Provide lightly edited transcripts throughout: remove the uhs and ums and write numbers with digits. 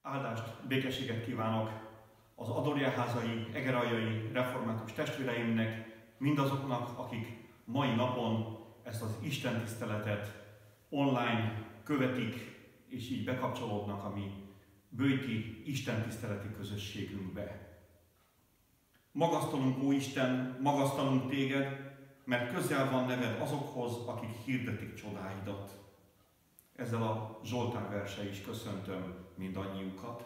Áldást, békességet kívánok az Adorjaházai, egerajai református testvéreimnek, mindazoknak, akik mai napon ezt az istentiszteletet online követik, és így bekapcsolódnak a mi bőti istentiszteleti közösségünkbe. Magasztalunk, ó Isten, magasztalunk téged, mert közel van neved azokhoz, akik hirdetik csodáidat. Ezzel a Zsoltár verssel is köszöntöm mindannyiukat.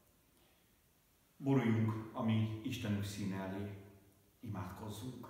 Boruljunk a mi Istenünk színe elé, imádkozzunk.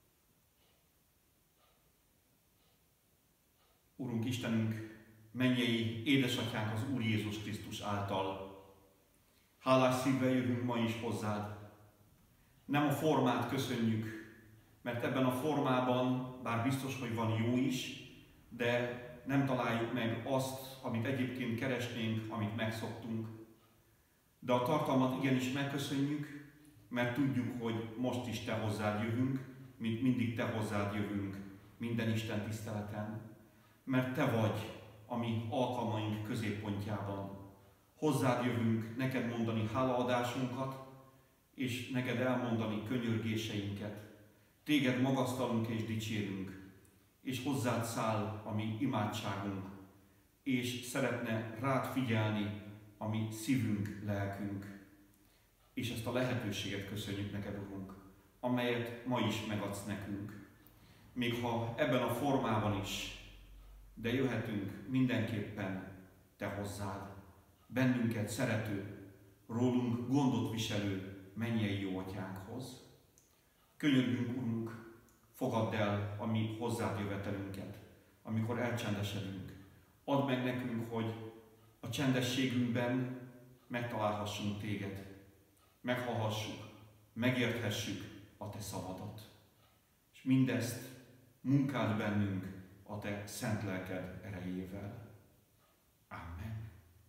Urunk Istenünk, mennyei édesatyánk az Úr Jézus Krisztus által. Hálás szívvel jövünk ma is hozzád. Nem a formát köszönjük, mert ebben a formában, bár biztos, hogy van jó is, de nem találjuk meg azt, amit egyébként keresnénk, amit megszoktunk. De a tartalmat igenis megköszönjük, mert tudjuk, hogy most is te hozzád jövünk, mint mindig te hozzád jövünk minden Isten tiszteleten. Mert te vagy a mi alkalmaink középpontjában. Hozzád jövünk neked mondani hálaadásunkat, és neked elmondani könyörgéseinket. Téged magasztalunk és dicsérünk, és hozzád száll a mi imádságunk, és szeretne rád figyelni a mi szívünk, lelkünk. És ezt a lehetőséget köszönjük neked, Urunk, amelyet ma is megadsz nekünk. Még ha ebben a formában is, de jöhetünk mindenképpen te hozzád, bennünket szerető, rólunk gondot viselő mennyei jó atyánkhoz. Könyörgünk, Urunk, fogadd el a mi hozzád jövetelünket, amikor elcsendesedünk. Add meg nekünk, hogy a csendességünkben megtalálhassunk téged, meghallhassuk, megérthessük a te szavadat. És mindezt munkáld bennünk a te szent lelked erejével. Amen.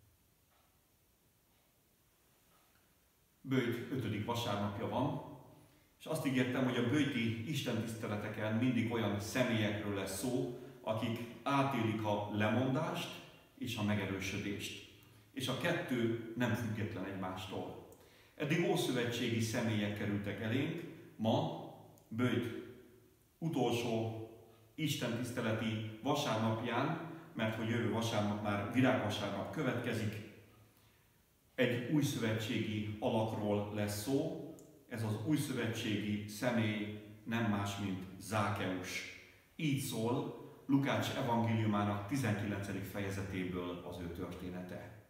Bőjt 5. vasárnapja van, és azt ígértem, hogy a bőti istentiszteleteken mindig olyan személyekről lesz szó, akik átélik a lemondást és a megerősödést. És a kettő nem független egymástól. Eddig ószövetségi személyek kerültek elénk, ma bőjt utolsó istentiszteleti vasárnapján, mert hogy jövő vasárnap már virágvasárnap következik, egy újszövetségi alakról lesz szó. Ez az újszövetségi személy nem más, mint Zákeus. Így szól Lukács evangéliumának 19. fejezetéből az ő története.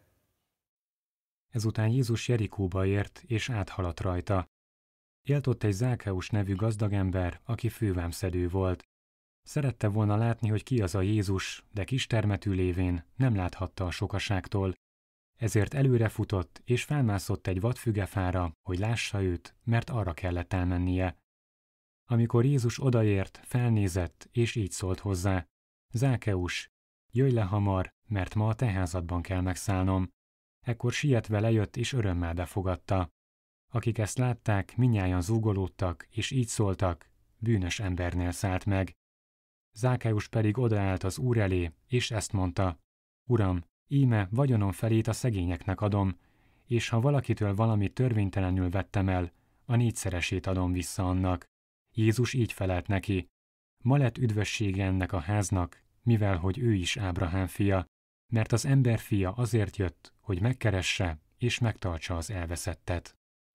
Ezután Jézus Jerikóba ért, és áthaladt rajta. Élt ott egy Zákeus nevű gazdagember, aki fővámszedő volt. Szerette volna látni, hogy ki az a Jézus, de kistermetű lévén nem láthatta a sokaságtól. Ezért előrefutott, és felmászott egy vadfügefára, hogy lássa őt, mert arra kellett elmennie. Amikor Jézus odaért, felnézett, és így szólt hozzá: Zákeus, jöjj le hamar, mert ma a te házadban kell megszállnom. Ekkor sietve lejött, és örömmel befogadta. Akik ezt látták, mindnyájan zúgolódtak, és így szóltak: bűnös embernél szállt meg. Zákeus pedig odaállt az Úr elé, és ezt mondta: Uram, íme vagyonom felét a szegényeknek adom, és ha valakitől valamit törvénytelenül vettem el, a 4-szeresét adom vissza annak. Jézus így felelt neki: ma lett üdvössége ennek a háznak, mivel hogy ő is Ábrahám fia, mert az ember fia azért jött, hogy megkeresse és megtartsa az elveszettet.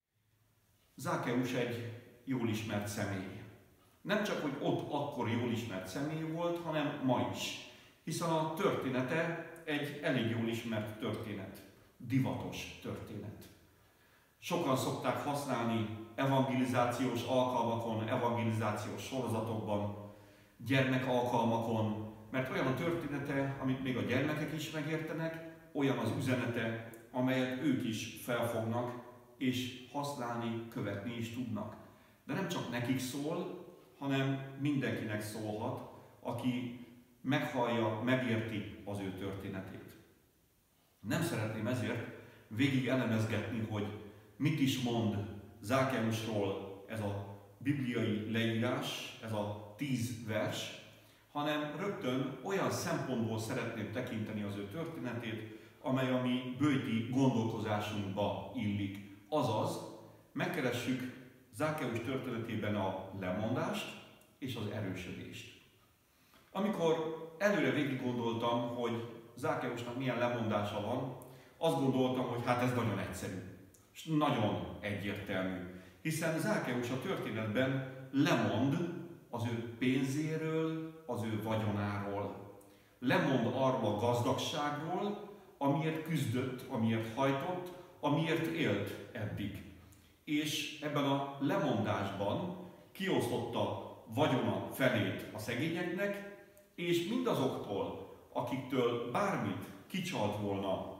Zákeus egy jól ismert személy. Nem csak, hogy ott akkor jól ismert személy volt, hanem ma is. Hiszen a története egy elég jól ismert történet, divatos történet. Sokan szokták használni evangelizációs alkalmakon, evangelizációs sorozatokban, gyermekalkalmakon, mert olyan a története, amit még a gyermekek is megértenek, olyan az üzenete, amelyet ők is felfognak, és használni, követni is tudnak. De nem csak nekik szól, hanem mindenkinek szólhat, aki meghallja, megérti az ő történetét. Nem szeretném ezért végig elemezgetni, hogy mit is mond Zákeusról ez a bibliai leírás, ez a 10 vers, hanem rögtön olyan szempontból szeretném tekinteni az ő történetét, amely a mi bőti gondolkozásunkba illik. Azaz, megkeressük Zákeus történetében a lemondást és az erősödést. Amikor előre végig gondoltam, hogy Zákeusnak milyen lemondása van, azt gondoltam, hogy hát ez nagyon egyszerű, és nagyon egyértelmű. Hiszen Zákeus a történetben lemond az ő pénzéről, az ő vagyonáról. Lemond arról a gazdagságról, amiért küzdött, amiért hajtott, amiért élt eddig. És ebben a lemondásban kiosztotta vagyona felét a szegényeknek, és mindazoktól, akiktől bármit kicsalt volna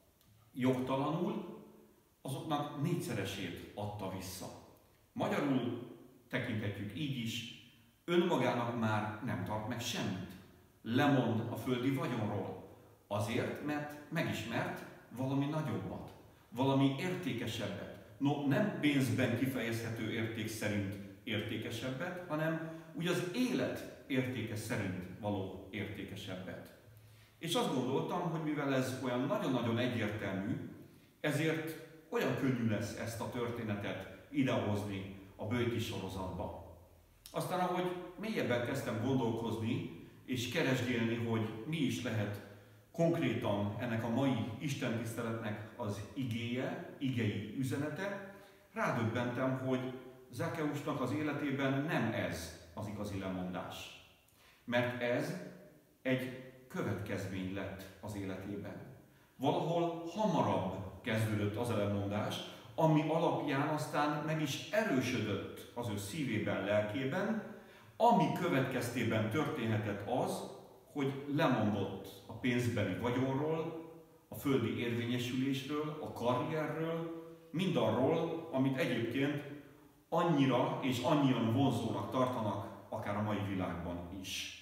jogtalanul, azoknak négyszeresét adta vissza. Magyarul tekinthetjük így is, önmagának már nem tart meg semmit. Lemond a földi vagyonról. Azért, mert megismert valami nagyobbat, valami értékesebbet. No, nem pénzben kifejezhető érték szerint értékesebbet, hanem úgy az élet értéke szerint való értékesebbet. És azt gondoltam, hogy mivel ez olyan nagyon-nagyon egyértelmű, ezért olyan könnyű lesz ezt a történetet idehozni a bőti sorozatba. Aztán, ahogy mélyebben kezdtem gondolkozni, és keresgélni, hogy mi is lehet konkrétan ennek a mai istentiszteletnek az igei üzenete, rádöbbentem, hogy Zákeusnak az életében nem ez az igazi lemondás. Mert ez egy következmény lett az életében. Valahol hamarabb kezdődött az a lemondás, ami alapján aztán meg is erősödött az ő szívében, lelkében, ami következtében történhetett az, hogy lemondott a pénzbeli vagyonról, a földi érvényesülésről, a karrierről, mindarról, amit egyébként annyira és annyian vonzónak tartanak, akár a mai világban is.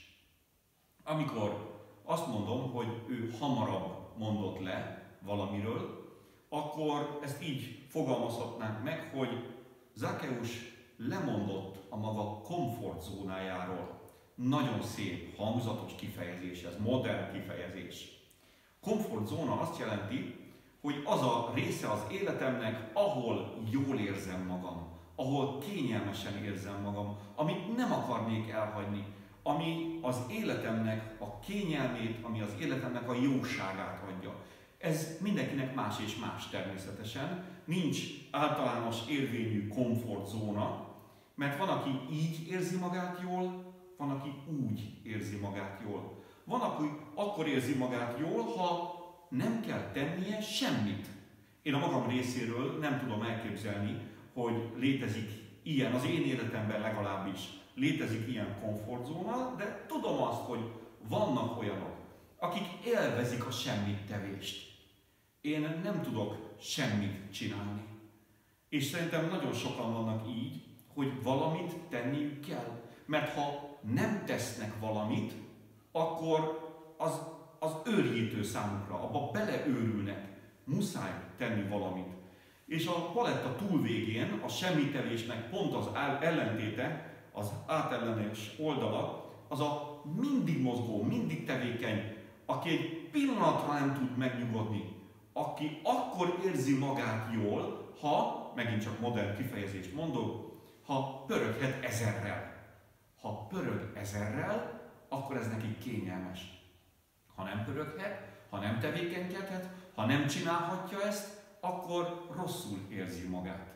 Amikor azt mondom, hogy ő hamarabb mondott le valamiről, akkor ezt így fogalmazhatnánk meg, hogy Zákeus lemondott a maga komfortzónájáról. Nagyon szép, hangzatos kifejezés, ez modern kifejezés. Komfortzóna azt jelenti, hogy az a része az életemnek, ahol jól érzem magam, ahol kényelmesen érzem magam, amit nem akarnék elhagyni, ami az életemnek a kényelmét, ami az életemnek a jóságát adja. Ez mindenkinek más és más természetesen. Nincs általános érvényű komfortzóna, mert van, aki így érzi magát jól, van, aki úgy érzi magát jól. Van, aki akkor érzi magát jól, ha nem kell tennie semmit. Én a magam részéről nem tudom elképzelni, hogy létezik ilyen, az én életemben legalábbis létezik ilyen komfortzóna, de tudom azt, hogy vannak olyanok, akik élvezik a semmit tevést. Én nem tudok semmit csinálni. És szerintem nagyon sokan vannak így, hogy valamit tenniük kell. Mert ha nem tesznek valamit, akkor az őrjítő számukra, abba beleőrülnek. Muszáj tenni valamit. És a paletta túlvégén a semmitevésnek pont az ellentéte, az átellenes oldala, az a mindig mozgó, mindig tevékeny, aki egy pillanatra nem tud megnyugodni, aki akkor érzi magát jól, ha, megint csak modern kifejezést mondok, ha pöröghet ezerrel. Ha pörög ezerrel, akkor ez neki kényelmes. Ha nem pöröghet, ha nem tevékenykedhet, ha nem csinálhatja ezt, akkor rosszul érzi magát.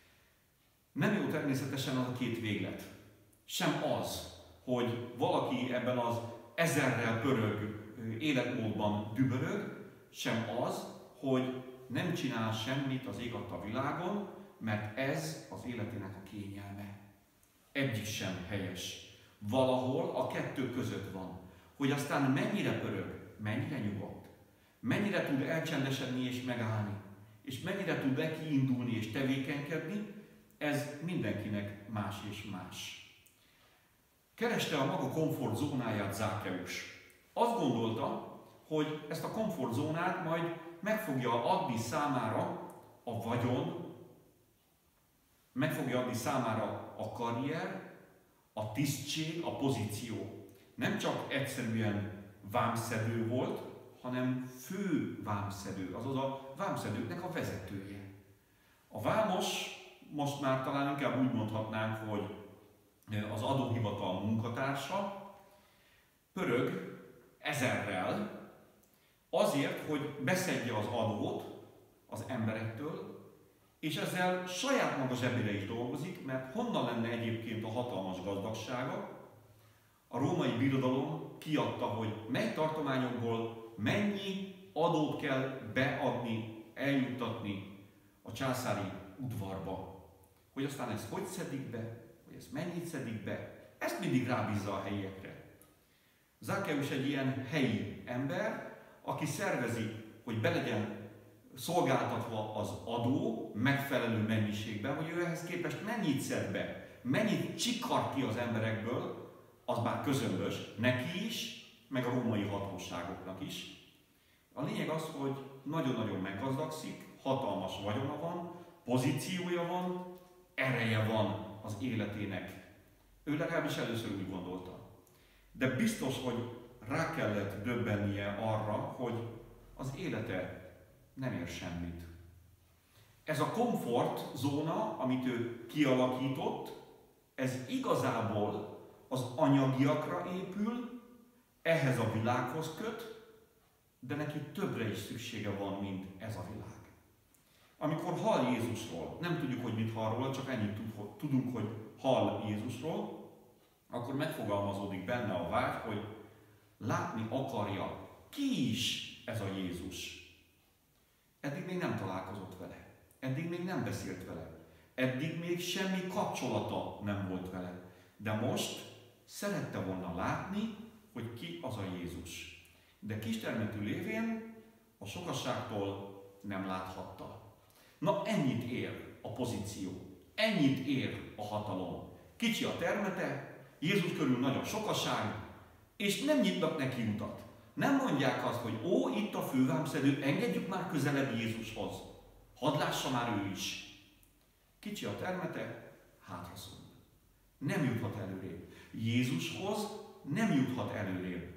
Nem jó természetesen az a két véglet. Sem az, hogy valaki ebben az ezerrel pörög életmódban dübörög, sem az, hogy nem csinál semmit az ég adta világon, mert ez az életének a kényelme. Egyik sem helyes. Valahol a kettő között van. Hogy aztán mennyire pörög, mennyire nyugodt, mennyire tud elcsendesedni és megállni, és mennyire tud nekiindulni és tevékenykedni, ez mindenkinek más és más. Kereste a maga komfortzónáját Zákeus. Azt gondolta, hogy ezt a komfortzónát majd meg fogja adni számára a vagyon, meg fogja adni számára a karrier, a tisztség, a pozíció. Nem csak egyszerűen vámszedő volt, hanem fő vámszedő, azaz a vámszedőknek a vezetője. A vámos, most már talán inkább úgy mondhatnánk, hogy az adóhivatal munkatársa, pörög ezerrel azért, hogy beszedje az adót az emberektől, és ezzel saját maga zsebére is dolgozik, mert honnan lenne egyébként a hatalmas gazdagsága? A római birodalom kiadta, hogy mely tartományokból mennyi adót kell beadni, eljuttatni a császári udvarba. Hogy aztán ezt hogy szedik be, hogy ezt mennyit szedik be, ezt mindig rábízza a helyiekre. Zákeus egy ilyen helyi ember, aki szervezi, hogy be legyen szolgáltatva az adó megfelelő mennyiségben, hogy ő ehhez képest mennyit szed be, mennyit csikar ki az emberekből, az már közömbös neki is, meg a római hatóságoknak is. A lényeg az, hogy nagyon-nagyon meggazdagszik, hatalmas vagyona van, pozíciója van, ereje van az életének. Ő legalábbis először úgy gondolta. De biztos, hogy rá kellett döbbennie arra, hogy az élete nem ér semmit. Ez a komfortzóna, amit ő kialakított, ez igazából az anyagiakra épül, ehhez a világhoz köt, de neki többre is szüksége van, mint ez a világ. Amikor hall Jézusról, nem tudjuk, hogy mit hall róla, csak ennyit tudunk, hogy hall Jézusról, akkor megfogalmazódik benne a vágy, hogy látni akarja, ki is ez a Jézus. Eddig még nem találkozott vele, eddig még nem beszélt vele, eddig még semmi kapcsolata nem volt vele, de most szerette volna látni, hogy ki az a Jézus. De kistermetű lévén a sokasságtól nem láthatta. Na, ennyit ér a pozíció, ennyit ér a hatalom. Kicsi a termete, Jézus körül nagy a sokaság, és nem nyitnak neki utat. Nem mondják azt, hogy ó, itt a fővámszedő, engedjük már közelebb Jézushoz. Hadd lássa már ő is. Kicsi a termete, hátraszorul. Nem juthat előrébb. Jézushoz nem juthat előrébb.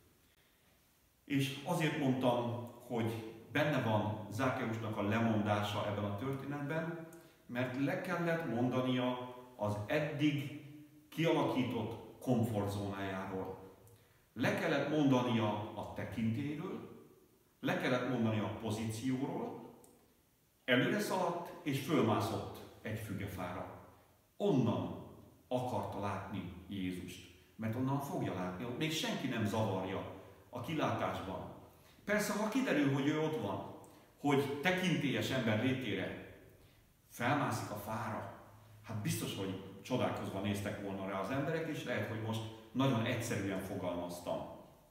És azért mondtam, hogy benne van Zákeusnak a lemondása ebben a történetben, mert le kellett mondania az eddig kialakított komfortzónájáról. Le kellett mondania a tekintélyről, le kellett mondania a pozícióról, előre szaladt és fölmászott egy fügefára. Onnan akarta látni Jézust, mert onnan fogja látni, ott még senki nem zavarja a kilátásban. Persze, ha kiderül, hogy ő ott van, hogy tekintélyes ember létére felmászik a fára, hát biztos, hogy csodálkozva néztek volna rá az emberek, és lehet, hogy most nagyon egyszerűen fogalmaztam.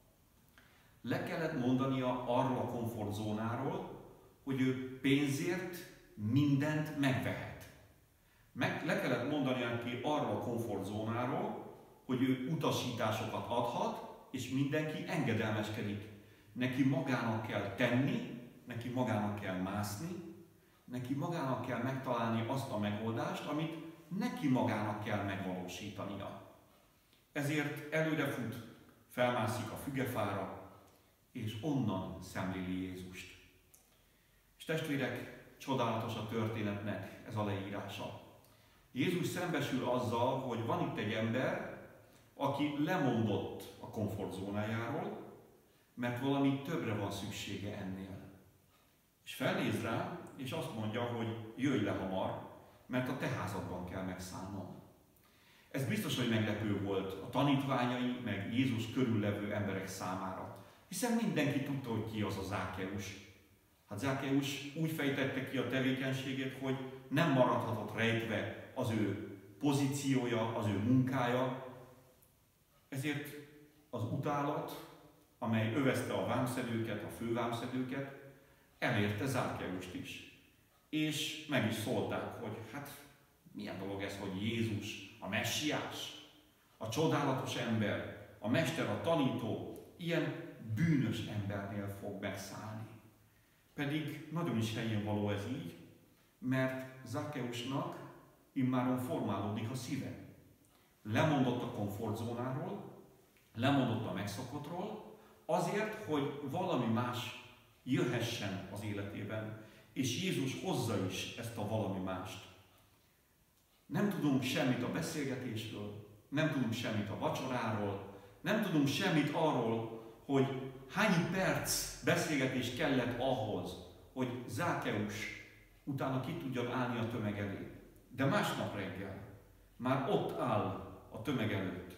Le kellett mondania arról a komfortzónáról, hogy ő pénzért mindent megvehet. Le kellett mondania neki arról a komfortzónáról, hogy ő utasításokat adhat, és mindenki engedelmeskedik. Neki magának kell tenni, neki magának kell mászni, neki magának kell megtalálni azt a megoldást, amit neki magának kell megvalósítania. Ezért előrefut, felmászik a fügefára, és onnan szemléli Jézust. És testvérek, csodálatos a történetnek ez a leírása. Jézus szembesül azzal, hogy van itt egy ember, aki lemondott a komfortzónájáról, mert valami többre van szüksége ennél. És felnéz rá, és azt mondja, hogy jöjj le hamar, mert a te házadban kell megszállnom. Ez biztos, hogy meglepő volt a tanítványai, meg Jézus körüllevő emberek számára. Hiszen mindenki tudta, hogy ki az a Zákeus. Hát Zákeus úgy fejtette ki a tevékenységét, hogy nem maradhatott rejtve az ő pozíciója, az ő munkája. Ezért az utálat, amely övezte a vámszedőket, a fővámszedőket, elérte Zákeust is. És meg is szólták, hogy hát milyen dolog ez, hogy Jézus, a messiás, a csodálatos ember, a mester, a tanító, ilyen bűnös embernél fog megszállni. Pedig nagyon is helyén való ez így, mert Zákeusnak immáron formálódik a szíve. Lemondott a komfortzónáról, lemondott a megszokottról, Azért, hogy valami más jöhessen az életében, és Jézus hozza is ezt a valami mást. Nem tudunk semmit a beszélgetésről, nem tudunk semmit a vacsoráról, nem tudunk semmit arról, hogy hány perc beszélgetés kellett ahhoz, hogy Zákeus utána ki tudjon állni a tömeg elé. De másnap reggel már ott áll a tömeg előtt,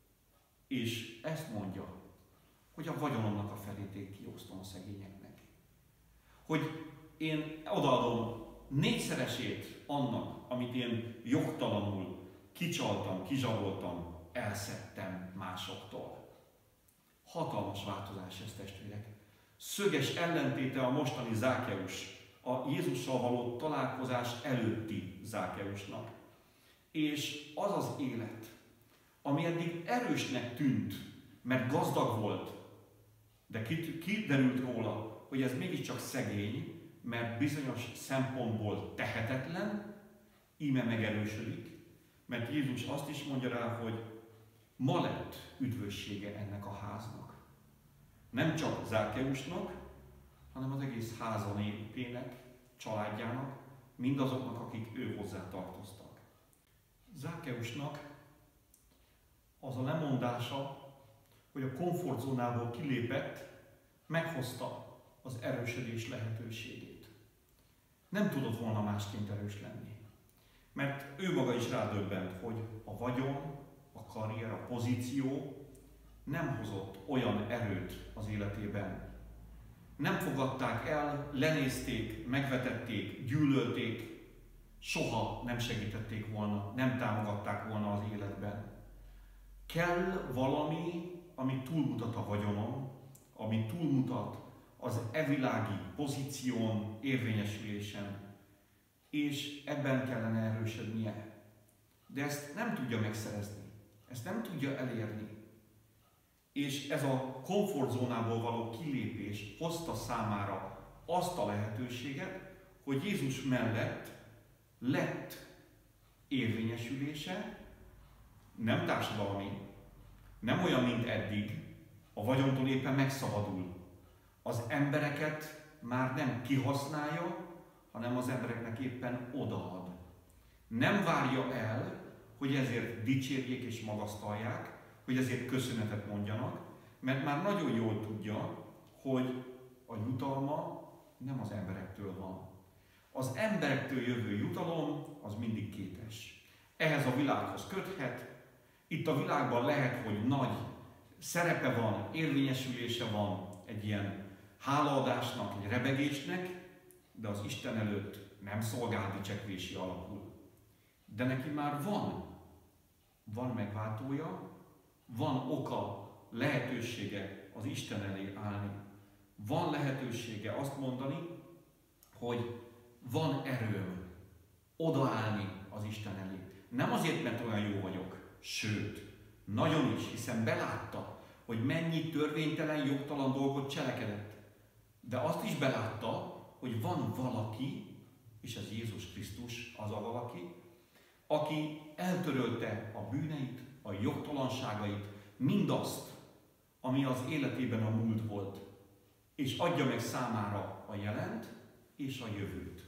és ezt mondja, hogy a vagyonomnak a felét kiosztom a szegényeknek. Hogy én odaadom 4-szeresét annak, amit én jogtalanul kicsaltam, kizsaroltam, elszedtem másoktól. Hatalmas változás ez, testvérek. Szöges ellentéte a mostani Zákeus, a Jézussal való találkozás előtti Zákeusnak. És az az élet, ami eddig erősnek tűnt, mert gazdag volt, de kiderült róla, hogy ez mégiscsak szegény, mert bizonyos szempontból tehetetlen, íme megerősödik, mert Jézus azt is mondja rá, hogy ma lett üdvössége ennek a háznak. Nem csak Zákeusnak, hanem az egész háza népének, családjának, mindazoknak, akik ő hozzá tartoztak. Zákeusnak az a lemondása, hogy a komfortzónából kilépett, meghozta az erősödés lehetőségét. Nem tudott volna másként erős lenni. Mert ő maga is rádöbbent, hogy a vagyon, a karrier, a pozíció nem hozott olyan erőt az életében. Nem fogadták el, lenézték, megvetették, gyűlölték, soha nem segítették volna, nem támogatták volna az életben. Kell valami, ami túlmutat a vagyonon, ami túlmutat az evilági pozíción, érvényesülésen, és ebben kellene erősödnie. De ezt nem tudja megszerezni, ezt nem tudja elérni. És ez a komfortzónából való kilépés hozta számára azt a lehetőséget, hogy Jézus mellett lett érvényesülése, nem társadalmi, nem olyan, mint eddig, a vagyontól éppen megszabadul. Az embereket már nem kihasználja, hanem az embereknek éppen odaad. Nem várja el, hogy ezért dicsérjék és magasztalják, hogy ezért köszönetet mondjanak, mert már nagyon jól tudja, hogy a jutalma nem az emberektől van. Az emberektől jövő jutalom az mindig kétes. Ehhez a világhoz köthet, itt a világban lehet, hogy nagy szerepe van, érvényesülése van egy ilyen hálaadásnak, egy rebegésnek, de az Isten előtt nem szolgál dicsekvési alapul. De neki már van megváltója, van oka, lehetősége az Isten elé állni. Van lehetősége azt mondani, hogy van erőm odaállni az Isten elé. Nem azért, mert olyan jó vagyok, sőt, nagyon is, hiszen belátta, hogy mennyi törvénytelen, jogtalan dolgot cselekedett. De azt is belátta, hogy van valaki, és ez Jézus Krisztus az a valaki, aki eltörölte a bűneit, a jogtalanságait, mindazt, ami az életében a múlt volt, és adja meg számára a jelent és a jövőt.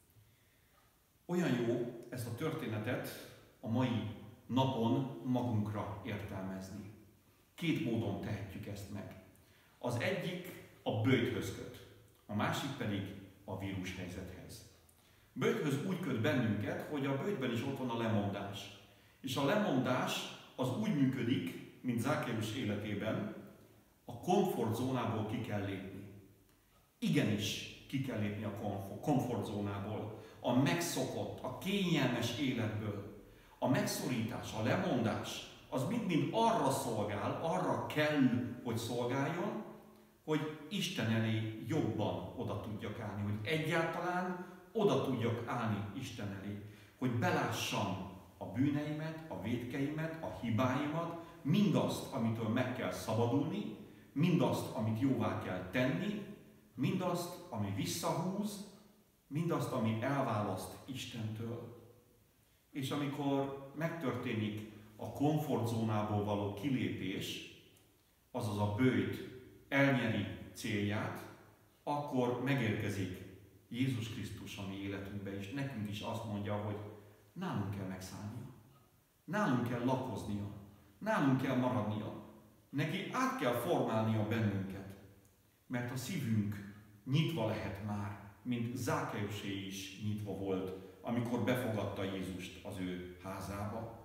Olyan jó ezt a történetet a mai napon magunkra értelmezni. 2 módon tehetjük ezt meg. Az egyik a böjthöz köt, a másik pedig a vírushelyzethez. Böjthöz úgy köt bennünket, hogy a böjtben is ott van a lemondás. És a lemondás az úgy működik, mint Zákeus életében, a komfortzónából ki kell lépni. Igenis ki kell lépni a komfortzónából, a megszokott, a kényelmes életből. A megszorítás, a lemondás, az mind-mind arra szolgál, arra kell, hogy szolgáljon, hogy Isten elé jobban oda tudjak állni, hogy egyáltalán oda tudjak állni Isten elé, hogy belássam a bűneimet, a vétkeimet, a hibáimat, mindazt, amitől meg kell szabadulni, mindazt, amit jóvá kell tenni, mindazt, ami visszahúz, mindazt, ami elválaszt Istentől. És amikor megtörténik a komfortzónából való kilépés, azaz a böjt elnyeri célját, akkor megérkezik Jézus Krisztus a mi életünkbe, és nekünk is azt mondja, hogy nálunk kell megszállnia, nálunk kell lakoznia, nálunk kell maradnia, neki át kell formálnia bennünket, mert a szívünk nyitva lehet már, mint Zákeusé is nyitva volt, amikor befogadta Jézust az ő házába.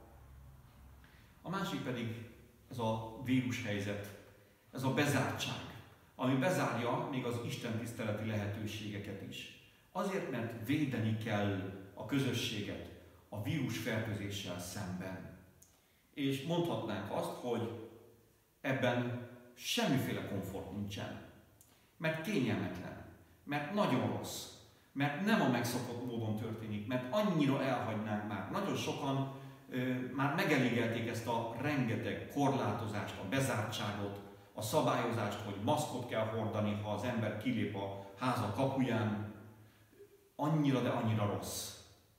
A másik pedig ez a vírushelyzet, ez a bezártság, ami bezárja még az istentiszteleti lehetőségeket is. Azért, mert védeni kell a közösséget a vírusfertőzéssel szemben. És mondhatnánk azt, hogy ebben semmiféle komfort nincsen. Mert kényelmetlen, mert nagyon rossz, mert nem a megszokott módon történik, mert annyira elhagynánk már. Nagyon sokan már megelégelték ezt a rengeteg korlátozást, a bezártságot, a szabályozást, hogy maszkot kell hordani, ha az ember kilép a háza kapuján. Annyira, de annyira rossz.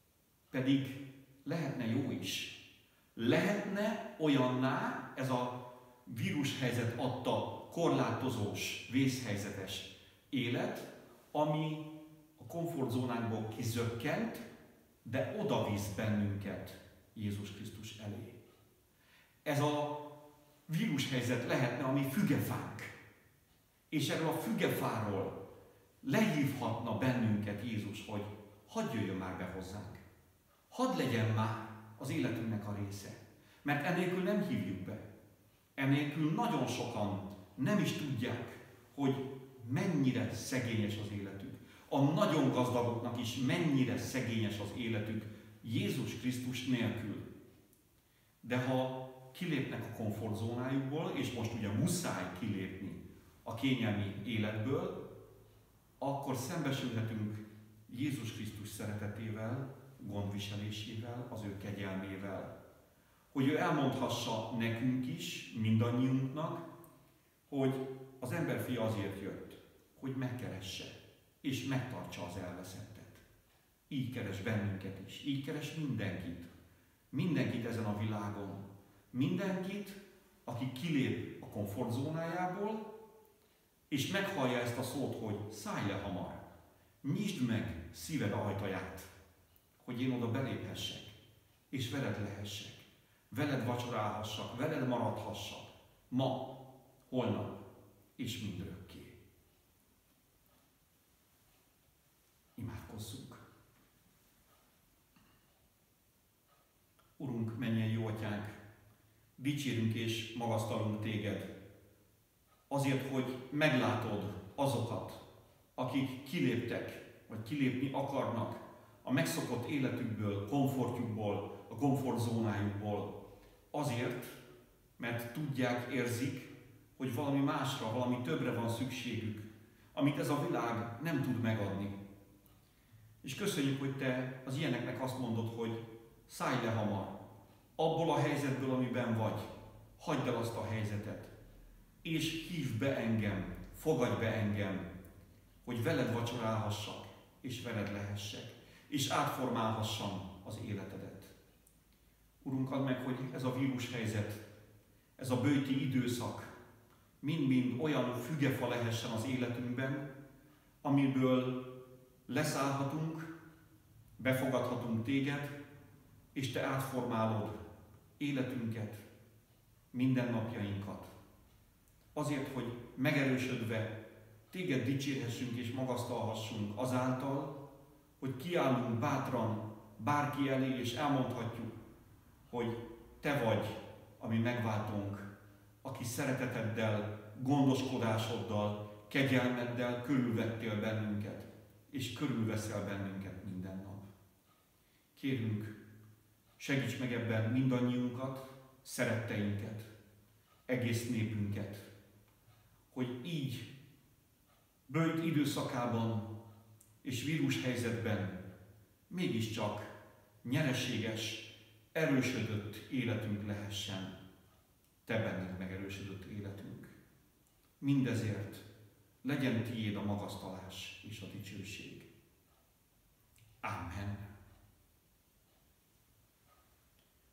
Pedig lehetne jó is. Lehetne olyanná ez a vírushelyzet adta korlátozós, vészhelyzetes élet, ami a komfortzónánkból kizökkent, de oda visz bennünket Jézus Krisztus elé. Ez a vírushelyzet lehetne a mi fügefánk. És erről a fügefáról lehívhatna bennünket Jézus, hogy hadd jöjjön már be hozzánk. Hadd legyen már az életünknek a része. Mert enélkül nem hívjuk be. Enélkül nagyon sokan nem is tudják, hogy mennyire szegényes az életük. A nagyon gazdagoknak is mennyire szegényes az életük Jézus Krisztus nélkül. De ha kilépnek a komfortzónájukból, és most ugye muszáj kilépni a kényelmi életből, akkor szembesülhetünk Jézus Krisztus szeretetével, gondviselésével, az ő kegyelmével. Hogy ő elmondhassa nekünk is, mindannyiunknak, hogy az emberfia azért jött, hogy megkeresse és megtartsa az elveszettet. Így keres bennünket is, így keres mindenkit. Mindenkit ezen a világon. Mindenkit, aki kilép a komfortzónájából, és meghallja ezt a szót, hogy szállj le hamar, nyisd meg szíved ajtaját, hogy én oda beléphessek, és veled lehessek, veled vacsorálhassak, veled maradhassak, ma, holnap, és mindörökké. Imádkozzunk! Urunk, mennyei jó atyánk, dicsérünk és magasztalunk téged, azért, hogy meglátod azokat, akik kiléptek, vagy kilépni akarnak a megszokott életükből, komfortjukból, a komfortzónájukból, azért, mert tudják, érzik, hogy valami másra, valami többre van szükségük, amit ez a világ nem tud megadni. És köszönjük, hogy te az ilyeneknek azt mondod, hogy szállj le hamar, abból a helyzetből, amiben vagy, hagyd el azt a helyzetet, és hívd be engem, fogadj be engem, hogy veled vacsorálhassak, és veled lehessek, és átformálhassam az életedet. Urunk, add meg, hogy ez a vírushelyzet, ez a böjti időszak mind-mind olyan fügefa lehessen az életünkben, amiből leszállhatunk, befogadhatunk téged, és te átformálod életünket, mindennapjainkat. Azért, hogy megerősödve téged dicsérhessünk és magasztalhassunk azáltal, hogy kiállunk bátran bárki elé, és elmondhatjuk, hogy te vagy a mi megváltónk, aki szereteteddel, gondoskodásoddal, kegyelmeddel körülvettél bennünket, és körülveszel bennünket minden nap. Kérünk, segíts meg ebben mindannyiunkat, szeretteinket, egész népünket, hogy így böjt időszakában és vírushelyzetben mégiscsak nyereséges, erősödött életünk lehessen, te benned megerősödött életünk. Mindezért legyen tiéd a magasztalás és a dicsőség. Amen.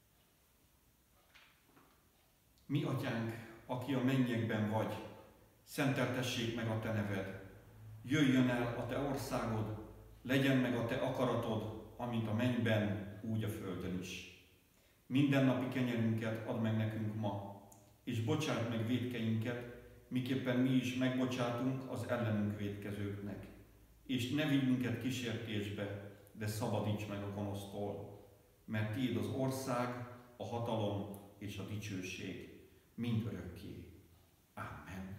Mi, Atyánk, aki a mennyekben vagy, szenteltessék meg a te neved, jöjjön el a te országod, legyen meg a te akaratod, amint a mennyben, úgy a földön is. Mindennapi kenyerünket add meg nekünk ma, és bocsáld meg vétkeinket, miképpen mi is megbocsátunk az ellenünk vétkezőknek. És ne vigy minket kísértésbe, de szabadíts meg a gonosztól, mert tiéd az ország, a hatalom és a dicsőség mind örökké. Amen.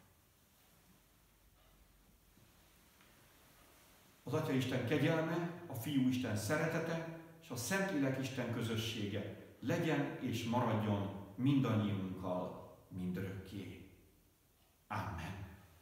Az Atya Isten kegyelme, a Fiú Isten szeretete és a Szentlélek Isten közössége legyen és maradjon mindannyiunkkal mindörökké. Amen.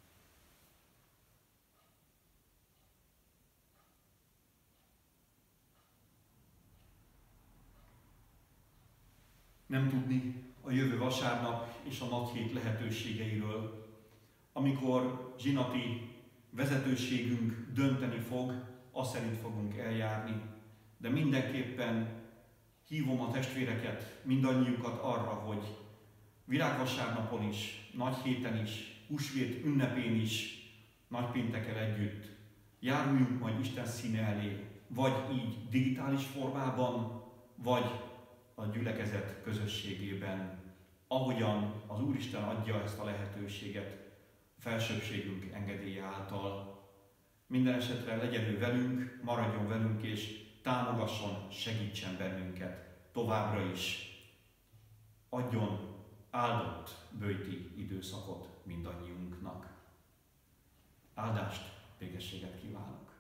Nem tudni a jövő vasárnap és a Nagyhét lehetőségeiről, amikor zsinati vezetőségünk dönteni fog, azt szerint fogunk eljárni, de mindenképpen hívom a testvéreket, mindannyiukat arra, hogy virágvasárnapon is, Nagyhéten is, húsvét ünnepén is, nagypénteken együtt járuljunk majd Isten színe elé, vagy így digitális formában, vagy a gyülekezet közösségében, ahogyan az Úristen adja ezt a lehetőséget a felsőbbségünk engedélye által. Minden esetre legyen ő velünk, maradjon velünk és támogasson, segítsen bennünket továbbra is. Adjon áldott böjti időszakot mindannyiunknak. Áldást, békességet kívánok!